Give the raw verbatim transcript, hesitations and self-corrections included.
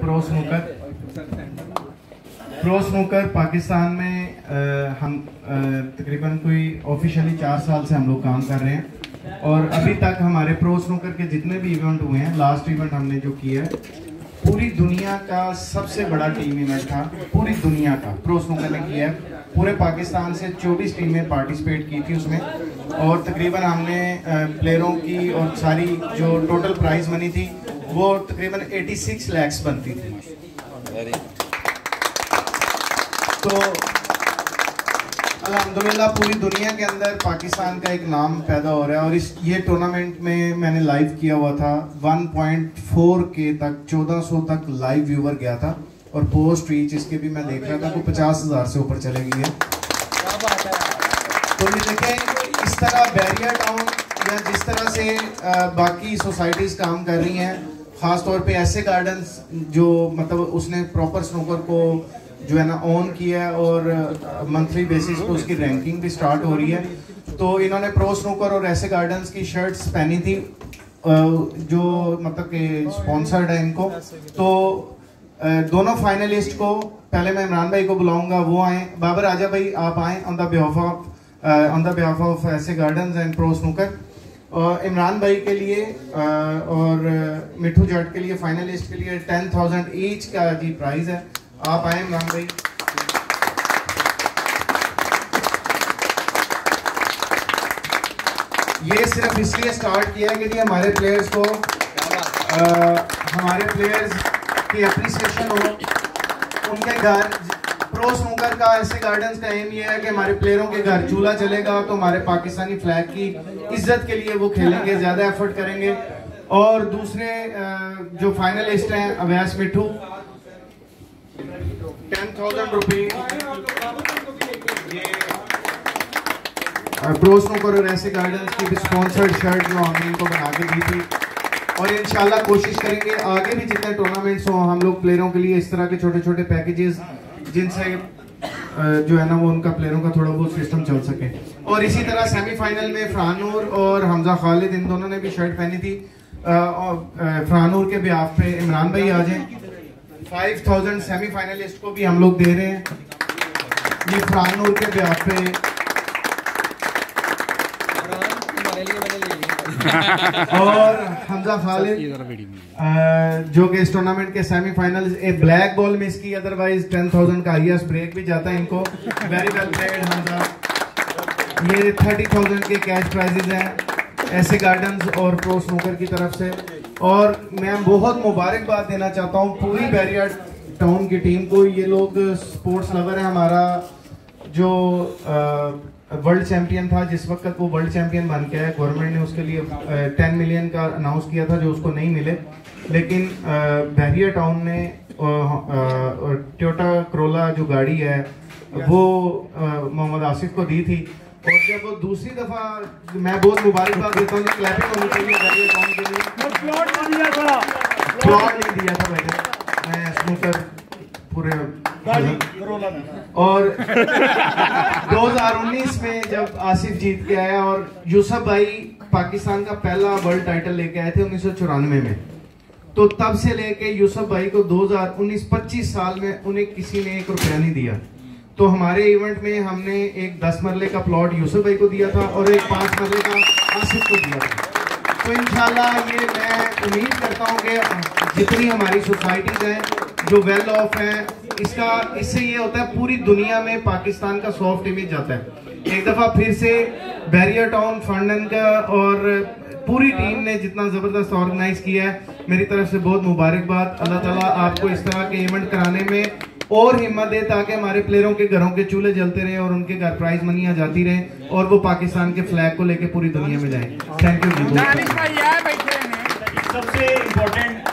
Pro snooker. Pro snooker Pakistan में आ, हम तकरीबन कोई ऑफिशियली चार साल से हम लोग काम कर रहे हैं और अभी तक हमारे प्रो स्नूकर के जितने भी इवेंट हुए हैं, लास्ट इवेंट हमने जो किया है पूरी दुनिया का सबसे बड़ा टीम इवेंट था, पूरी दुनिया का प्रो स्नूकर ने किया है। पूरे पाकिस्तान से चौबीस टीमें पार्टिसिपेट की थी उसमें और तकरीबन हमने प्लेयरों की और सारी जो टोटल प्राइज मनी थी वो तकरीबन छियासी लाख बनती थी। तो अल्हम्दुलिल्लाह पूरी दुनिया के अंदर पाकिस्तान का एक नाम पैदा हो रहा है और इस ये टूर्नामेंट में मैंने लाइव किया हुआ था। वन पॉइंट फोर के तक चौदह सौ तक लाइव व्यूवर गया था और पोस्ट रीच इसके भी मैं देख रहा था तो पचास हजार से ऊपर चले गई है। तो ये देखें इस तरह बैरियर टाउन या जिस तरह से आ, बाकी सोसाइटीज काम कर रही हैं, खास तौर पे ऐसे गार्डन्स जो मतलब उसने प्रॉपर स्नूकर को जो है ना ऑन किया है और मंथली बेसिस पे उसकी रैंकिंग भी स्टार्ट हो रही है। तो इन्होंने प्रो स्नूकर और ऐसे गार्डन्स की शर्ट्स पहनी थी जो मतलब कि स्पॉन्सर्ड है इनको। तो दोनों फाइनलिस्ट को पहले मैं इमरान भाई को बुलाऊंगा, वो आए। बाबर आजा भाई आप आए on the behalf of on the behalf of ऐसे गार्डन्स एंड प्रो स्नूकर। और इमरान भाई के लिए और मिठू जट के लिए फाइनलिस्ट के लिए टेन थाउजेंड ईच का जी प्राइज है। आप आए इमरान भाई। ये सिर्फ इसलिए स्टार्ट किया है कि जी हमारे प्लेयर्स को आ, हमारे प्लेयर्स की अप्रिसिएशन हो, उनके घर प्रो स्नूकर का ऐसे गार्डन्स का एम ये है कि हमारे प्लेयरों के घर चूल्हा चलेगा तो हमारे पाकिस्तानी फ्लैग की इज्जत के लिए वो खेलेंगे, ज्यादा एफर्ट करेंगे। और दूसरे जो फाइनलिस्ट हैं Awais Mithu ten thousand rupees pro snooker और ऐसे गार्डन्स की भी स्पॉन्सर्ड शर्ट जो हमने इनको बना के दी थी। और इंशाल्लाह कोशिश करेंगे आगे भी जितने टूर्नामेंट्स हो हम लोग प्लेयरों के लिए इस तरह के छोटे छोटे पैकेजेस जिनसे जो है ना वो उनका प्लेयरों का थोड़ा बहुत सिस्टम चल सके। और इसी तरह सेमीफाइनल में फरहानूर और हमजा खालिद इन दोनों ने भी शर्ट पहनी थी। फरहानूर के बिहाफ पे इमरान भाई आ जाएं। फाइव थाउजेंड सेमीफाइनलिस्ट को भी हम लोग दे रहे हैं। ये फरहानूर के बिहाफ पे और हमजा खालिद जो कि इस टूर्नामेंट के सेमीफाइनल एक ब्लैक बॉल मिस की, अदरवाइज टेन थाउजेंड का हाईएस्ट ब्रेक भी जाता है इनको। Very well played Hamza. ये थर्टी थाउजेंड के कैश प्राइजेज हैं ऐसे गार्डन्स और प्रो स्नूकर की तरफ से। और मैं बहुत मुबारकबाद देना चाहता हूँ पूरी बैरियर टाउन की टीम को। ये लोग स्पोर्ट्स लवर है। हमारा जो आ, वर्ल्ड चैंपियन था जिस वक्त वो वर्ल्ड चैंपियन बन के आया, गवर्नमेंट ने उसके लिए टेन मिलियन का अनाउंस किया था जो उसको नहीं मिले, लेकिन बैरियर टाउन ने टोयोटा करोला जो गाड़ी है वो मोहम्मद आसिफ को दी थी। और जब वो दूसरी दफा, मैं बहुत मुबारकबाद देता हूँ, क्लैपिंग होनी चाहिए बैरियर टाउन के लिए। प्लॉट नहीं दिया था, प्लॉट नहीं दिया था मैंने, मैं स्नूकर पूरे। और दो हज़ार उन्नीस में जब आसिफ जीत के आया और यूसुफ भाई पाकिस्तान का पहला वर्ल्ड टाइटल लेके आए थे उन्नीस सौ चौरानवे में, तो तब से लेके यूसुफ भाई को दो हज़ार उन्नीस पच्चीस साल में उन्हें किसी ने एक रुपया नहीं दिया। तो हमारे इवेंट में हमने एक दस मरले का प्लॉट यूसुफ भाई को दिया था और एक पांच मरले का आसिफ को दिया था। तो इंशाल्लाह ये मैं उम्मीद करता हूँ कि जितनी हमारी सोसाइटीज हैं जो वेल ऑफ हैं, इसका इससे ये होता है पूरी दुनिया में पाकिस्तान का सॉफ्ट इमेज जाता है। एक दफा फिर से बैरियर टाउन फंडन का और पूरी टीम ने जितना जबरदस्त ऑर्गेनाइज किया है, मेरी तरफ से बहुत मुबारकबाद। अल्लाह ताला आपको इस तरह के इवेंट कराने में और हिम्मत दे ताकि हमारे प्लेयरों के घरों के चूल्हे जलते रहे और उनके घर प्राइज मनियां जाती रहे और वो पाकिस्तान के फ्लैग को लेके पूरी दुनिया में जाए। Thank you. सबसे इम्पोर्टेंट